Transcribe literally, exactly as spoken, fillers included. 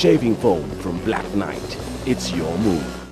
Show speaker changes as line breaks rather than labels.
shaving foam from Black Knight. It's your move.